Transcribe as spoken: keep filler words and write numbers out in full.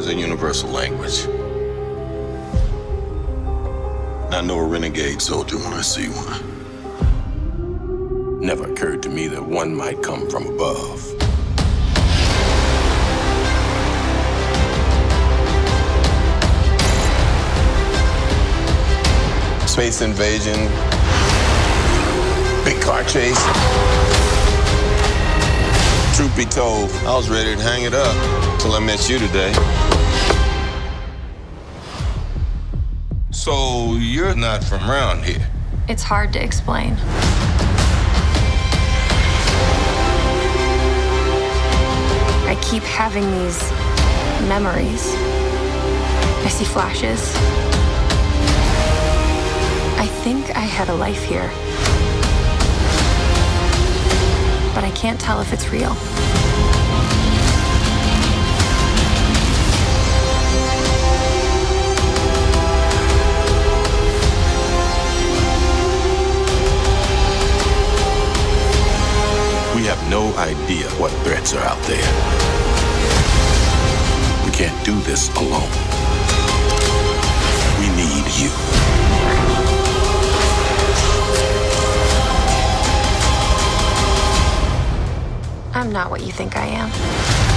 is a universal language. And I know a renegade soldier when I see one. Never occurred to me that one might come from above. Space invasion, big car chase. Truth be told, I was ready to hang it up till I met you today. So you're not from around here? It's hard to explain. I keep having these memories. I see flashes. I think I had a life here. But I can't tell if it's real. We have no idea what threats are out there. We can't do this alone. We need you. I'm not what you think I am.